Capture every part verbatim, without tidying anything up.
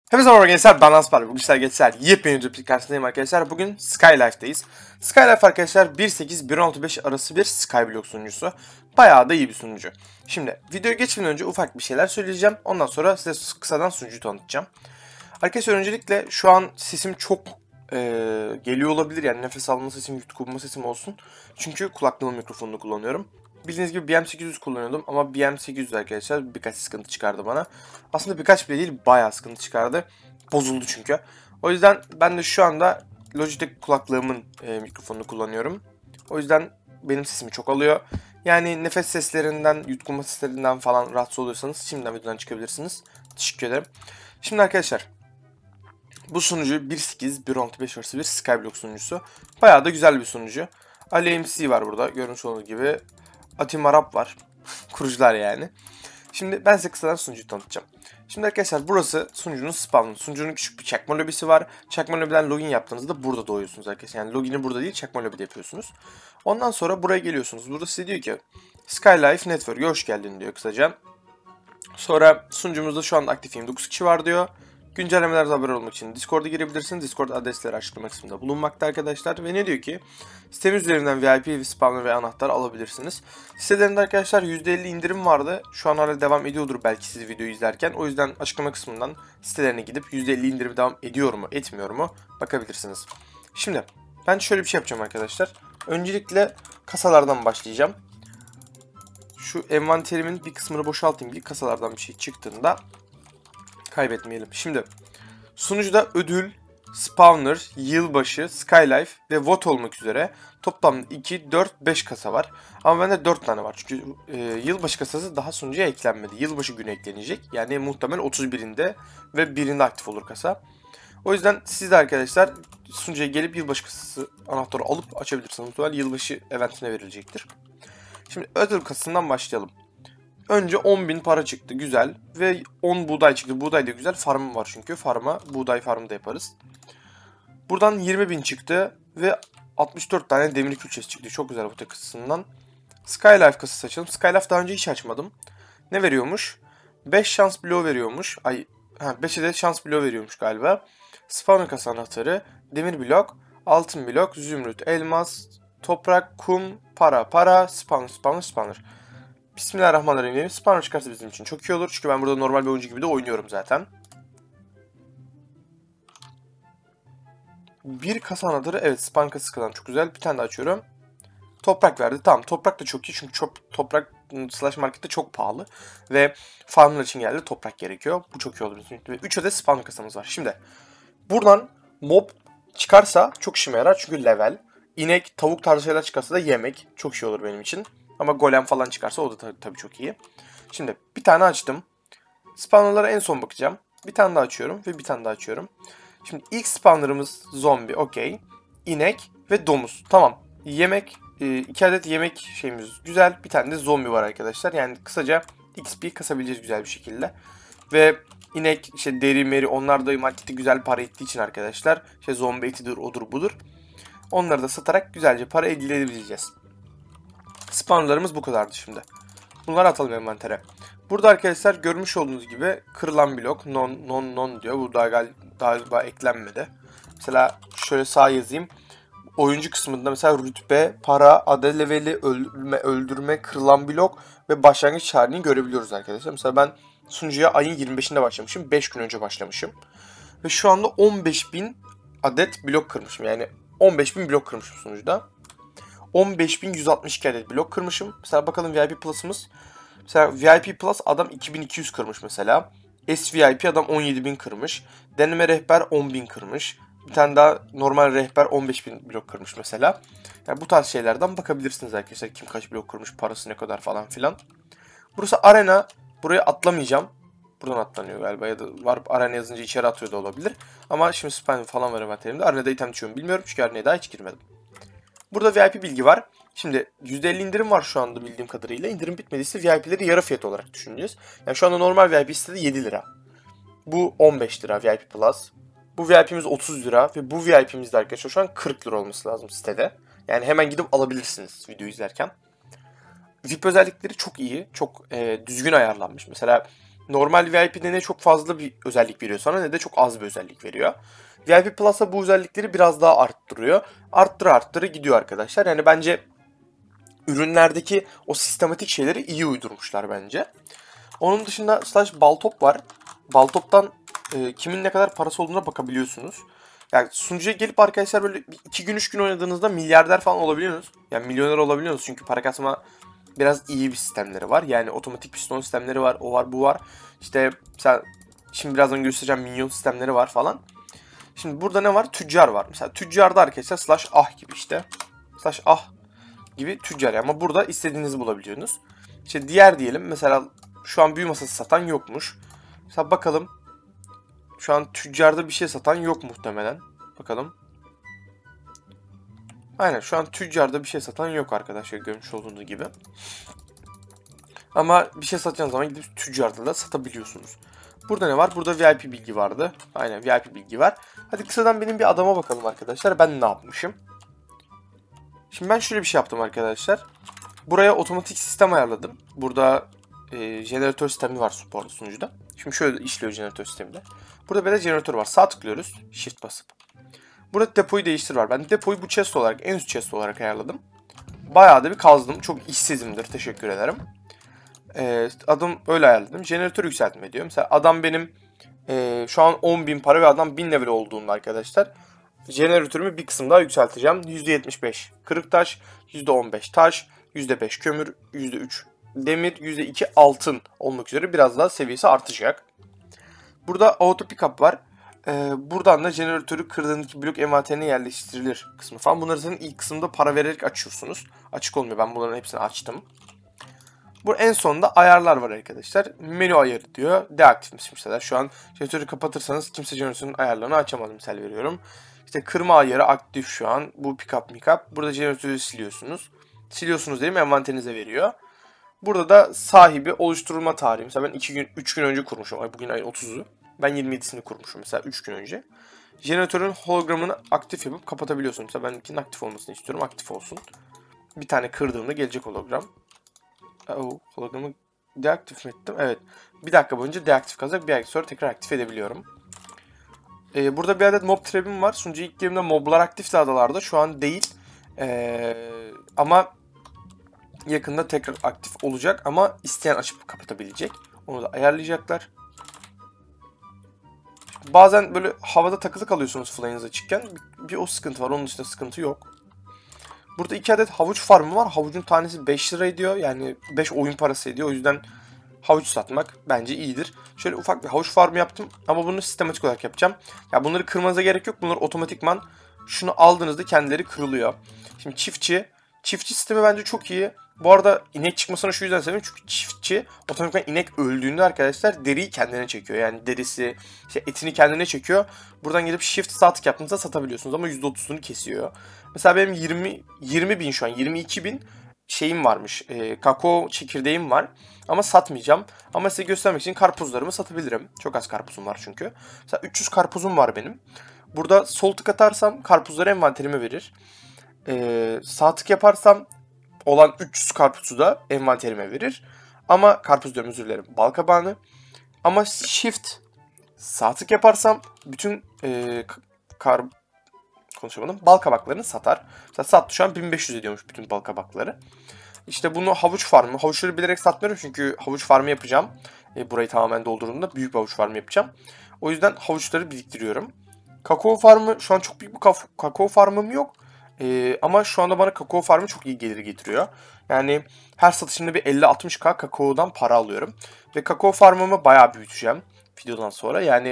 Hepinize merhaba gençler, ben Aspar. Bugün sizler gençler yepyeni YouTube karşısındayım arkadaşlar. Bugün Skylife'dayız. Skylife arkadaşlar bir nokta sekiz bir nokta altı beş arası bir Skyblock sunucusu. Bayağı da iyi bir sunucu. Şimdi videoya geçmeden önce ufak bir şeyler söyleyeceğim. Ondan sonra size kısadan sunucuyu tanıtacağım. Arkadaşlar öncelikle şu an sesim çok e, geliyor olabilir. Yani nefes alma sesim, yutkunma sesim olsun. Çünkü kulaklığımın mikrofonunu kullanıyorum. Bildiğiniz gibi B M sekiz yüz kullanıyordum ama B M sekiz yüz arkadaşlar birkaç sıkıntı çıkardı bana. Aslında birkaç bile değil, bayağı sıkıntı çıkardı. Bozuldu çünkü. O yüzden ben de şu anda Logitech kulaklığımın e, mikrofonunu kullanıyorum. O yüzden benim sesimi çok alıyor. Yani nefes seslerinden, yutkunma seslerinden falan rahatsız oluyorsanız şimdiden videodan çıkabilirsiniz. Teşekkür ederim. Şimdi arkadaşlar bu sunucu bir nokta sekiz bir nokta altı beş arası bir Skyblock sunucusu. Bayağı da güzel bir sunucu. Ali M C var burada görmüş olduğunuz gibi. Atim Arap var. Kurucular yani. Şimdi ben size kısadan sunucuyu tanıtacağım. Şimdi arkadaşlar burası sunucunun spawnı. Sunucunun küçük bir çakma lobisi var. Çakma lobiden login yaptığınızda burada doğuyorsunuz arkadaşlar. Yani logini burada değil, çakma lobide yapıyorsunuz. Ondan sonra buraya geliyorsunuz. Burada size diyor ki Skylife Network'e hoş geldin diyor kısaca. Sonra sunucumuzda şu anda aktif yirmi dokuz kişi var diyor. Güncellemelerden haber olmak için Discord'a girebilirsiniz. Discord adresleri açıklama kısmında bulunmakta arkadaşlar. Ve ne diyor ki? Sitemiz üzerinden V I P, spawner ve anahtar alabilirsiniz. Sitelerinde arkadaşlar yüzde elli indirim vardı. Şu an hala devam ediyordur belki siz videoyu izlerken. O yüzden açıklama kısmından sitelerine gidip yüzde elli indirim devam ediyor mu, etmiyor mu bakabilirsiniz. Şimdi ben şöyle bir şey yapacağım arkadaşlar. Öncelikle kasalardan başlayacağım. Şu envanterimin bir kısmını boşaltayım ki kasalardan bir şey çıktığında kaybetmeyelim. Şimdi sunucuda ödül, spawner, yılbaşı, skylife ve vote olmak üzere toplam iki, dört, beş kasa var. Ama bende dört tane var. Çünkü e, yılbaşı kasası daha sunucuya eklenmedi. Yılbaşı günü eklenecek. Yani muhtemelen otuz birinde ve birinde aktif olur kasa. O yüzden siz de arkadaşlar sunucuya gelip yılbaşı kasası anahtarı alıp açabilirsiniz. Muhtemelen yılbaşı eventine verilecektir. Şimdi ödül kasasından başlayalım. Önce on bin para çıktı. Güzel. Ve on buğday çıktı. Buğday da güzel. Farmım var çünkü. Farma, buğday farmı da yaparız. Buradan yirmi bin çıktı. Ve altmış dört tane demir külçesi çıktı. Çok güzel bu tek kasasından. Skylife kasası açalım. Skylife daha önce hiç açmadım. Ne veriyormuş? beş şans bloğu veriyormuş. Ay, ha, beş adet şans bloğu veriyormuş galiba. Spawner kasa anahtarı. Demir blok. Altın blok. Zümrüt. Elmas. Toprak. Kum. Para. Para. Spawner. Spawner. Spawner. Bismillahirrahmanirrahim. Spawner çıkarsa bizim için çok iyi olur. Çünkü ben burada normal bir oyuncu gibi de oynuyorum zaten. Bir kasa anahtarı. Evet, spawner kasası kadar çok güzel. Bir tane daha açıyorum. Toprak verdi. Tamam, toprak da çok iyi. Çünkü çok, toprak slash markette çok pahalı. Ve farmlar için geldi. Toprak gerekiyor. Bu çok iyi olur. Ve üç adet spawner kasamız var. Şimdi buradan mob çıkarsa çok işime yarar. Çünkü level. İnek, tavuk tarzı şeyler çıkarsa da yemek. Çok iyi olur benim için. Ama golem falan çıkarsa o da tabii, tabii çok iyi. Şimdi bir tane açtım. Spawner'lara en son bakacağım. Bir tane daha açıyorum ve bir tane daha açıyorum. Şimdi ilk spawner'ımız zombi, okey. İnek ve domuz. Tamam. Yemek, iki adet yemek şeyimiz güzel. Bir tane de zombi var arkadaşlar. Yani kısaca X P kasabileceğiz güzel bir şekilde. Ve inek, işte deri meri, onlar da markette güzel para ettiği için arkadaşlar. İşte zombi etidir, odur budur. Onları da satarak güzelce para elde edebileceğiz. Spawnerlarımız bu kadardı şimdi. Bunları atalım envantere. Burada arkadaşlar görmüş olduğunuz gibi kırılan blok non non non diyor. Bu daha galiba, galiba eklenmedi. Mesela şöyle sağ yazayım. Oyuncu kısmında mesela rütbe, para, adet leveli, öldürme, öldürme, kırılan blok ve başlangıç tarihini görebiliyoruz arkadaşlar. Mesela ben sunucuya ayın yirmi beşinde başlamışım. beş gün önce başlamışım. Ve şu anda on beş bin adet blok kırmışım. Yani on beş bin blok kırmışım sunucuda. on beş bin yüz altmış iki adet blok kırmışım. Mesela bakalım V I P Plus'ımız. Mesela V I P Plus adam iki bin iki yüz kırmış mesela. S V I P adam on yedi bin kırmış. Deneme rehber on bin kırmış. Bir tane daha normal rehber on beş bin blok kırmış mesela. Yani bu tarz şeylerden bakabilirsiniz arkadaşlar. Kim kaç blok kırmış, parası ne kadar falan filan. Burası arena. Buraya atlamayacağım. Buradan atlanıyor galiba ya da var arena yazınca içeri atıyor da olabilir. Ama şimdi spam falan var envanterimde. Arenada item düşüyorum bilmiyorum çünkü arenaya daha hiç girmedim. Burada V I P bilgi var. Şimdi yüzde elli indirim var şu anda bildiğim kadarıyla. İndirim bitmediyse V I P'leri yarı fiyat olarak düşüneceğiz. Yani şu anda normal V I P sitede yedi lira. Bu on beş lira V I P Plus. Bu V I P'miz otuz lira ve bu V I P'miz de arkadaşlar şu an kırk lira olması lazım sitede. Yani hemen gidip alabilirsiniz videoyu izlerken. V I P özellikleri çok iyi. Çok e, düzgün ayarlanmış. Mesela normal V I P'de ne çok fazla bir özellik veriyor sana ne de çok az bir özellik veriyor. V I P Plus'a bu özellikleri biraz daha arttırıyor. Arttıra arttıra gidiyor arkadaşlar. Yani bence ürünlerdeki o sistematik şeyleri iyi uydurmuşlar bence. Onun dışında slash Baltop var. Baltop'tan e, kimin ne kadar parası olduğuna bakabiliyorsunuz. Yani sunucuya gelip arkadaşlar böyle iki gün üç gün oynadığınızda milyarder falan olabiliyorsunuz. Yani milyoner olabiliyorsunuz çünkü para kasma biraz iyi bir sistemleri var. Yani otomatik piston sistemleri var, o var, bu var. İşte mesela şimdi birazdan göstereceğim minyon sistemleri var falan. Şimdi burada ne var? Tüccar var. Mesela tüccarda arkadaşlar slash ah gibi işte. Slash ah gibi tüccar. Ama burada istediğinizi bulabiliyorsunuz. İşte diğer diyelim mesela şu an büyü masası satan yokmuş. Mesela bakalım. Şu an tüccarda bir şey satan yok muhtemelen. Bakalım. Aynen şu an tüccarda bir şey satan yok arkadaşlar görmüş olduğunuz gibi. Ama bir şey satacağınız zaman gidip tüccarda da satabiliyorsunuz. Burada ne var? Burada V I P bilgi vardı. Aynen V I P bilgi var. Hadi kısadan benim bir adama bakalım arkadaşlar. Ben ne yapmışım? Şimdi ben şöyle bir şey yaptım arkadaşlar. Buraya otomatik sistem ayarladım. Burada e, jeneratör sistemi var support sunucuda. Şimdi şöyle işliyor jeneratör sisteminde. Burada böyle jeneratör var. Sağ tıklıyoruz. Shift basıp. Burada depoyu değiştir var. Ben depoyu bu chest olarak, en üst chest olarak ayarladım. Bayağı da bir kazdım. Çok işsizimdir. Teşekkür ederim. E, adım öyle ayarladım. Jeneratörü yükseltme diyor. Mesela adam benim e, şu an on bin para ve adam bin level olduğunda arkadaşlar. Jeneratörümü bir kısım daha yükselteceğim. yüzde yetmiş beş kırık taş, yüzde on beş taş, yüzde beş kömür, yüzde üç demir, yüzde iki altın olmak üzere biraz daha seviyesi artacak. Burada auto pickup var. Ee, buradan da jeneratörü kırdığındaki blok envanterine yerleştirilir kısmı falan. Bunları zaten ilk kısımda para vererek açıyorsunuz. Açık olmuyor. Ben bunların hepsini açtım. Bu en sonunda ayarlar var arkadaşlar. Menü ayarı diyor. Deaktifmiş mesela. Şu an jeneratörü kapatırsanız kimse jeneratörün ayarlarını açamaz misal veriyorum. İşte kırma ayarı aktif şu an. Bu pickup pickup. Burada jeneratörü siliyorsunuz. Siliyorsunuz değil mi? Envanterinize veriyor. Burada da sahibi oluşturulma tarihi. Mesela ben iki gün, üç gün önce kurmuşum. Ay bugün ayın otuzu. Ben yirmi yedisini kurmuşum mesela üç gün önce. Jeneratörün hologramını aktif yapıp kapatabiliyorsun. Mesela ben ikinin aktif olmasını istiyorum. Aktif olsun. Bir tane kırdığımda gelecek hologram. Oh, hologramı deaktif mi ettim? Evet. Bir dakika boyunca deaktif kalacak. Bir dakika sonra tekrar aktif edebiliyorum. Ee, burada bir adet mob trap'im var. Sunucu ilk girdiğimde moblar aktifti adalarda. Şu an değil. Ee, ama yakında tekrar aktif olacak. Ama isteyen açıp kapatabilecek. Onu da ayarlayacaklar. Bazen böyle havada takılı kalıyorsunuz fly'ınız açıkken. Bir, bir o sıkıntı var. Onun dışında sıkıntı yok. Burada iki adet havuç farmı var. Havucun tanesi beş lira ediyor. Yani beş oyun parası ediyor. O yüzden havuç satmak bence iyidir. Şöyle ufak bir havuç farmı yaptım. Ama bunu sistematik olarak yapacağım. Ya bunları kırmanıza gerek yok. Bunlar otomatikman şunu aldığınızda kendileri kırılıyor. Şimdi çiftçi. Çiftçi sistemi bence çok iyi. Bu arada inek çıkmasını şu yüzden seviyorum. Çünkü çiftçi otomatikman inek öldüğünde arkadaşlar deriyi kendine çekiyor. Yani derisi, işte etini kendine çekiyor. Buradan gelip shift sağ tık yaptığınızda satabiliyorsunuz ama yüzde otuzunu kesiyor. Mesela benim yirmi yirmi bin şu an yirmi iki bin şeyim varmış. E, kakao çekirdeğim var. Ama satmayacağım. Ama size göstermek için karpuzlarımı satabilirim. Çok az karpuzum var çünkü. Mesela üç yüz karpuzum var benim. Burada sol tık atarsam karpuzları envanterime verir. E, sağ tık yaparsam olan üç yüz karpuzu da envanterime verir. Ama karpuz diyorum özür dilerim. Bal kabağını. Ama shift sağ tık yaparsam bütün e, kar konuşamadım. Bal kabaklarını satar. Mesela sattı şu an bin beş yüz ediyormuş bütün bal kabakları. İşte bunu havuç farmı. Havuçları bilerek satmıyorum çünkü havuç farmı yapacağım. E, burayı tamamen doldurduğumda büyük bir havuç farmı yapacağım. O yüzden havuçları biriktiriyorum. Kakao farmı şu an çok büyük bir kakao farmım yok. E, ama şu anda bana kakao farmı çok iyi gelir getiriyor. Yani her satışımda bir elli altmış k kakaodan para alıyorum. Ve kakao farmımı bayağı büyüteceğim videodan sonra. Yani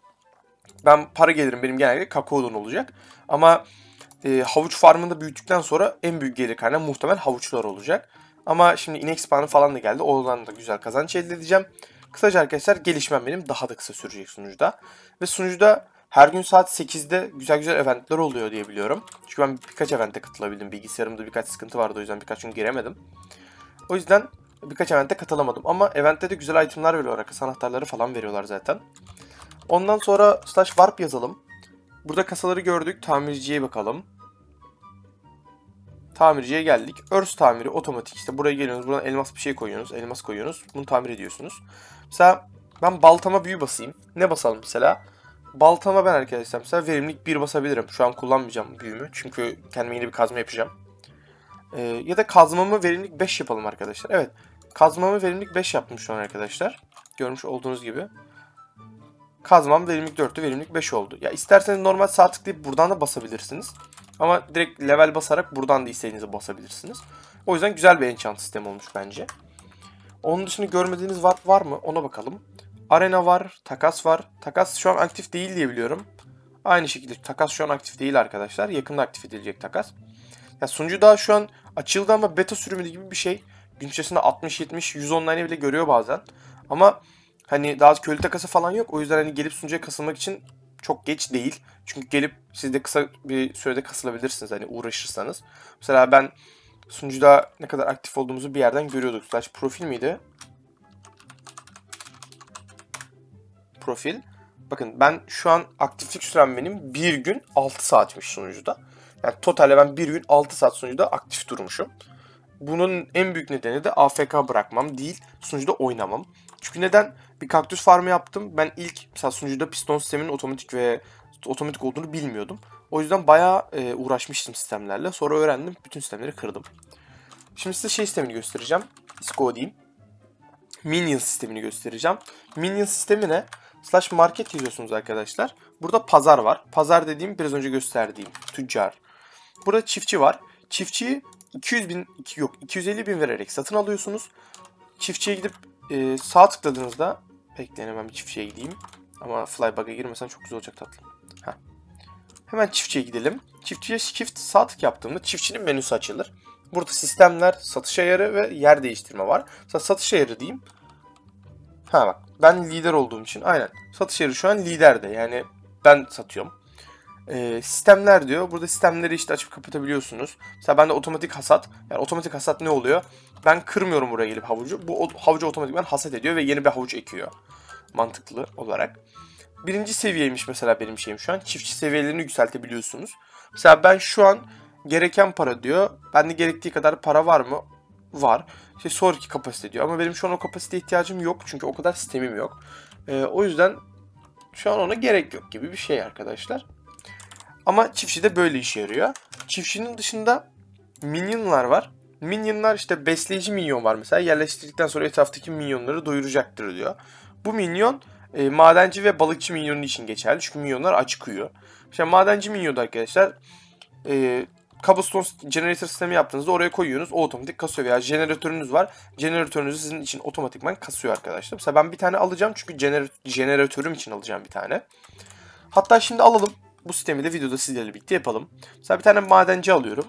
ben para gelirim benim genelde kakaodan olacak. Ama e, havuç farmını da büyüttükten sonra en büyük gelir kaynağı muhtemelen havuçlar olacak. Ama şimdi inek spawnı falan da geldi. Oradan da güzel kazanç elde edeceğim. Kısaca arkadaşlar gelişmem benim daha da kısa sürecek sunucuda. Ve sunucuda her gün saat sekizde güzel güzel eventler oluyor diye biliyorum. Çünkü ben birkaç evente katılabildim. Bilgisayarımda birkaç sıkıntı vardı o yüzden birkaç gün giremedim. O yüzden birkaç evente katılamadım. Ama eventte de güzel itemler veriyorlar. Kasa anahtarları falan veriyorlar zaten. Ondan sonra slash warp yazalım. Burada kasaları gördük. Tamirciye bakalım. Tamirciye geldik. Örs tamiri otomatik. İşte buraya geliyorsunuz. Buradan elmas bir şey koyuyorsunuz. Elmas koyuyorsunuz. Bunu tamir ediyorsunuz. Mesela Ben baltama büyü basayım. Ne basalım mesela? Baltama ben arkadaşlar mesela verimlilik bir basabilirim. Şu an kullanmayacağım büyümü. Çünkü kendime yeni bir kazma yapacağım. Ee, ya da kazmamı verimlilik beş yapalım arkadaşlar. Evet. Kazmamı verimlilik beş yaptım şu an arkadaşlar. Görmüş olduğunuz gibi. Kazmam verimlilik dörttü, verimlilik beş oldu. Ya isterseniz normal sağ tıklayıp buradan da basabilirsiniz. Ama direkt level basarak buradan da istediğinizi basabilirsiniz. O yüzden güzel bir enchant sistemi olmuş bence. Onun dışında görmediğiniz var, var mı? Ona bakalım. Arena var, takas var. Takas şu an aktif değil diye biliyorum. Aynı şekilde takas şu an aktif değil arkadaşlar. Yakında aktif edilecek takas. Ya sunucu daha şu an açıldı ama beta sürümü gibi bir şey. Gün içerisinde altmış yetmiş yüz online bile görüyor bazen. Ama hani daha köylü takası falan yok. O yüzden hani gelip sunucuya kasılmak için çok geç değil. Çünkü gelip siz de kısa bir sürede kasılabilirsiniz hani uğraşırsanız. Mesela ben sunucuda ne kadar aktif olduğumuzu bir yerden görüyorduk. Slash profil miydi? Profil. Bakın ben şu an aktiflik sürem benim bir gün altı saatmiş sunucuda. Yani totalde ben bir gün altı saat sunucuda aktif durmuşum. Bunun en büyük nedeni de A F K bırakmam değil, sunucuda oynamam. Çünkü neden? Bir kaktüs farmı yaptım. Ben ilk mesela sunucuda piston sisteminin otomatik ve otomatik olduğunu bilmiyordum. O yüzden bayağı e, uğraşmıştım sistemlerle. Sonra öğrendim. Bütün sistemleri kırdım. Şimdi size şey sistemini göstereceğim. Isko diyeyim. Minion sistemini göstereceğim. Minion sistemi ne? Slash market yazıyorsunuz arkadaşlar. Burada pazar var. Pazar dediğim biraz önce gösterdiğim tüccar. Burada çiftçi var. Çiftçiyi iki yüz bin, yok iki yüz elli bin vererek satın alıyorsunuz. Çiftçiye gidip e, sağ tıkladığınızda, bekleyin hemen bir çiftçiye gideyim. Ama flybug'a girmesen çok güzel olacak tatlım. Heh. Hemen çiftçiye gidelim. Çiftçiye çift sağ tık yaptığımda çiftçinin menüsü açılır. Burada sistemler, satış ayarı ve yer değiştirme var. Mesela satış ayarı diyeyim. Ha bak, ben lider olduğum için aynen. Satış ayarı şu an liderde, yani ben satıyorum. Ee, sistemler diyor. Burada sistemleri işte açıp kapatabiliyorsunuz. Mesela bende otomatik hasat. Yani otomatik hasat ne oluyor? Ben kırmıyorum buraya gelip havucu. Bu havucu otomatikman hasat ediyor ve yeni bir havuç ekiyor. Mantıklı olarak. Birinci seviyeymiş mesela benim şeyim şu an. Çiftçi seviyelerini yükseltebiliyorsunuz. Mesela ben şu an gereken para diyor. Bende gerektiği kadar para var mı? Var. İşte sonraki kapasite diyor. Ama benim şu an o kapasite ihtiyacım yok. Çünkü o kadar sistemim yok. Ee, o yüzden şu an ona gerek yok gibi bir şey arkadaşlar. Ama çiftçi de böyle işe yarıyor. Çiftçinin dışında minyonlar var. Minyonlar işte besleyici minyon var mesela. Yerleştirdikten sonra etraftaki minyonları doyuracaktır diyor. Bu minyon e, madenci ve balıkçı minyonu için geçerli. Çünkü minyonlar acıkıyor. İşte madenci minyonu arkadaşlar e, cobblestone generator sistemi yaptığınızda oraya koyuyorsunuz. O otomatik kasıyor. Veya jeneratörünüz var. Jeneratörünüzü sizin için otomatikman kasıyor arkadaşlar. Mesela ben bir tane alacağım. Çünkü jener jeneratörüm için alacağım bir tane. Hatta şimdi alalım. Bu sistemi de videoda sizlerle birlikte yapalım. Mesela bir tane madenci alıyorum.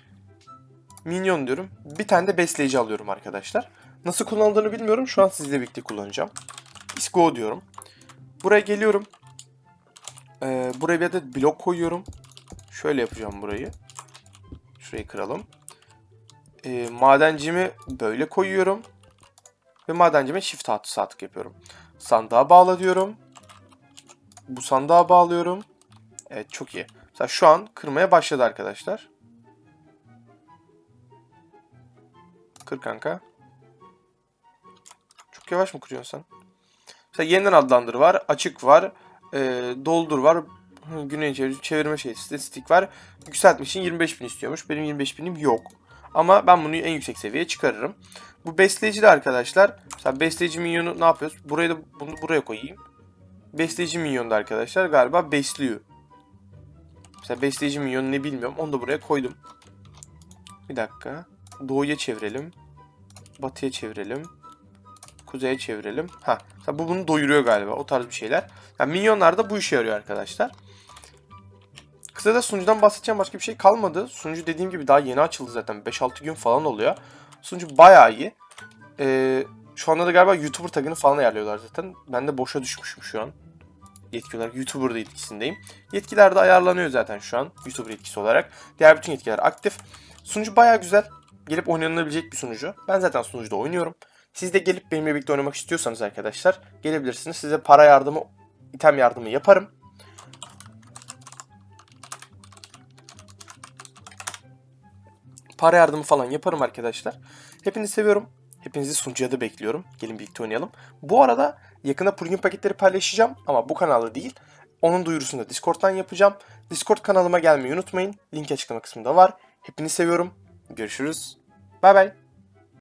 Minyon diyorum. Bir tane de besleyici alıyorum arkadaşlar. Nasıl kullanıldığını bilmiyorum. Şu an sizle birlikte kullanacağım. Isko diyorum. Buraya geliyorum. Ee, buraya bir adet blok koyuyorum. Şöyle yapacağım burayı. Şurayı kıralım. Ee, madencimi böyle koyuyorum. Ve madencime çift sağ tık yapıyorum. Sandığa bağla diyorum. Bu sandığa bağlıyorum. Evet, çok iyi. Mesela şu an kırmaya başladı arkadaşlar. Kır kanka. Çok yavaş mı kırıyorsun sen? Mesela yeniden adlandır var. Açık var. E, doldur var. Güney çevir, çevirme şey, statistik var. Yükseltmek için yirmi beş bin istiyormuş. Benim yirmi beş binim yok. Ama ben bunu en yüksek seviyeye çıkarırım. Bu besleyici de arkadaşlar. Mesela besleyici minyonu ne yapıyoruz? Burayı da bunu buraya koyayım. Besleyici minyon da arkadaşlar galiba besliyor. Mesela besleyici minyonu ne bilmiyorum. Onu da buraya koydum. Bir dakika. Doğuya çevirelim. Batıya çevirelim. Kuzeye çevirelim. Ha, bu bunu doyuruyor galiba. O tarz bir şeyler. Yani minyonlar da bu işe yarıyor arkadaşlar. Kısada sunucudan bahsedeceğim başka bir şey kalmadı. Sunucu dediğim gibi daha yeni açıldı zaten. beş altı gün falan oluyor. Sunucu bayağı iyi. Ee, şu anda da galiba YouTuber tagını falan ayarlıyorlar zaten. Ben de boşa düşmüşüm şu an. Yetki olarak YouTuber yetkisindeyim. Yetkiler de ayarlanıyor zaten şu an. YouTuber yetkisi olarak. Diğer bütün yetkiler aktif. Sunucu bayağı güzel. Gelip oynanabilecek bir sunucu. Ben zaten sunucuda oynuyorum. Siz de gelip benimle birlikte oynamak istiyorsanız arkadaşlar gelebilirsiniz. Size para yardımı, item yardımı yaparım. Para yardımı falan yaparım arkadaşlar. Hepinizi seviyorum. Hepinizi sunucuya da bekliyorum. Gelin birlikte oynayalım. Bu arada Yakında plugin paketleri paylaşacağım ama bu kanalda değil. Onun duyurusunu da Discord'dan yapacağım. Discord kanalıma gelmeyi unutmayın. Link açıklama kısmında var. Hepinizi seviyorum. Görüşürüz. Bay bay.